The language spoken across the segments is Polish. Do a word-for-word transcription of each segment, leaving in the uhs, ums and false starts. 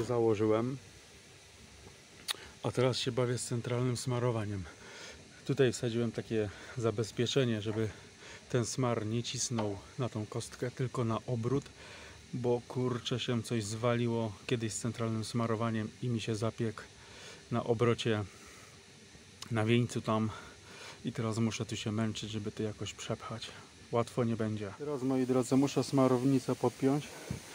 już założyłem, a teraz się bawię z centralnym smarowaniem. Tutaj wsadziłem takie zabezpieczenie, żeby ten smar nie cisnął na tą kostkę, tylko na obrót, bo kurczę się coś zwaliło kiedyś z centralnym smarowaniem i mi się zapiekł na obrocie na wieńcu tam i teraz muszę tu się męczyć, żeby to jakoś przepchać. Łatwo nie będzie. Teraz, moi drodzy, muszę smarownicę podpiąć,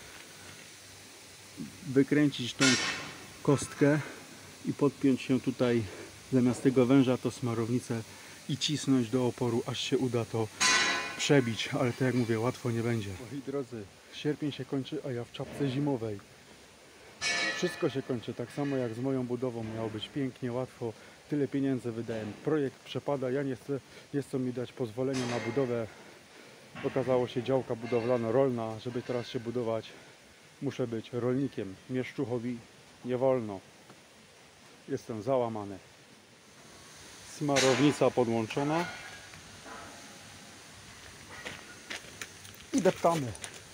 wykręcić tą kostkę i podpiąć się tutaj zamiast tego węża to smarownicę i cisnąć do oporu, aż się uda to przebić, ale tak jak mówię, łatwo nie będzie. Moi drodzy, sierpień się kończy, a ja w czapce zimowej. Wszystko się kończy, tak samo jak z moją budową. Miało być pięknie, łatwo, tyle pieniędzy wydałem. Projekt przepada, ja nie chcę, nie chcą mi dać pozwolenia na budowę. Okazało się działka budowlano-rolna, żeby teraz się budować, muszę być rolnikiem. Mieszczuchowi nie wolno. Jestem załamany. Smarownica podłączona. I deptamy.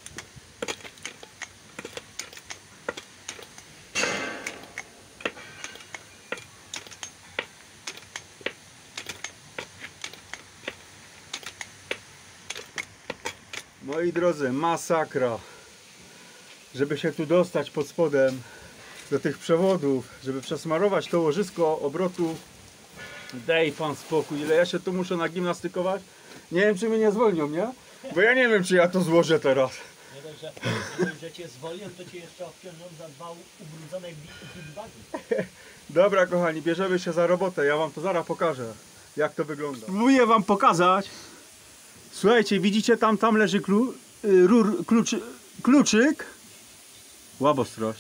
Moi drodzy, masakra. Żeby się tu dostać pod spodem do tych przewodów, żeby przesmarować to łożysko obrotu. Daj pan spokój, ile ja się tu muszę nagimnastykować. Nie wiem, czy mnie nie zwolnią, nie? Bo ja nie wiem, czy ja to złożę teraz. Nie dość, że, nie dość, że cię zwolnią, to cię jeszcze obciążą za dwa ubrudzone bidbagi. Dobra, kochani, bierzemy się za robotę. Ja wam to zaraz pokażę, jak to wygląda. Spróbuję wam pokazać. Słuchajcie, widzicie, tam tam leży klu, rur, kluczy, kluczyk. Łap ostrość.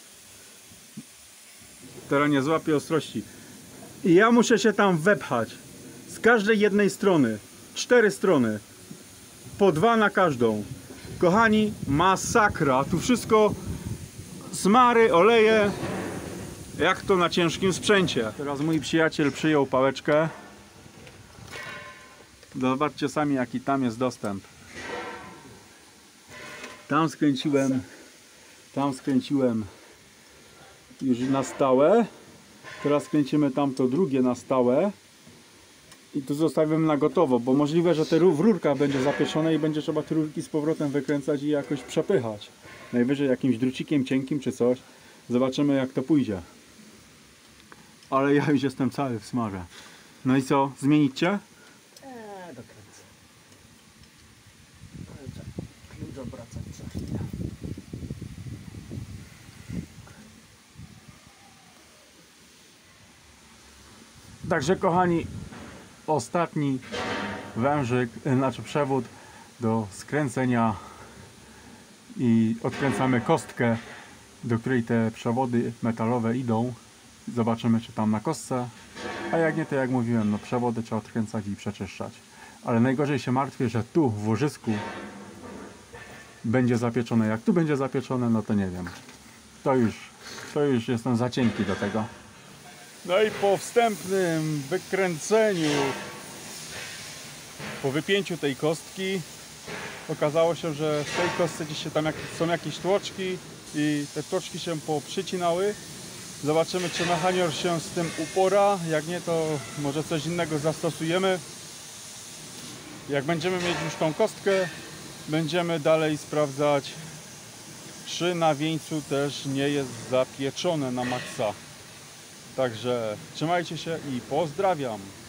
Teraz nie złapię ostrości. I ja muszę się tam wepchać. Z każdej jednej strony. Cztery strony. Po dwa na każdą. Kochani, masakra. Tu wszystko smary, oleje. Jak to na ciężkim sprzęcie. Teraz mój przyjaciel przyjął pałeczkę. Zobaczcie sami, jaki tam jest dostęp. Tam skręciłem. Tam skręciłem już na stałe. Teraz kręcimy tamto drugie na stałe. I tu zostawiam na gotowo, bo możliwe, że te w rurkach będzie zapieczone i będzie trzeba te rurki z powrotem wykręcać i jakoś przepychać. Najwyżej jakimś drucikiem cienkim czy coś. Zobaczymy, jak to pójdzie. Ale ja już jestem cały w smarze. No i co? Zmienić cię? Eee, dokręcę. Klucz obracać za chwilę. Także, kochani, ostatni wężyk, znaczy przewód do skręcenia i odkręcamy kostkę, do której te przewody metalowe idą. Zobaczymy, czy tam na kostce, a jak nie, to jak mówiłem, no przewody trzeba odkręcać i przeczyszczać. Ale najgorzej się martwię, że tu w łożysku będzie zapieczone. Jak tu będzie zapieczone, no to nie wiem. To już, to już jestem za cienki do tego. No i po wstępnym wykręceniu, po wypięciu tej kostki, okazało się, że w tej kostce gdzieś się tam jak, są jakieś tłoczki i te tłoczki się poprzycinały. Zobaczymy, czy mechanior się z tym upora. Jak nie, to może coś innego zastosujemy. Jak będziemy mieć już tą kostkę, będziemy dalej sprawdzać, czy na wieńcu też nie jest zapieczone na maksa. Także trzymajcie się i pozdrawiam.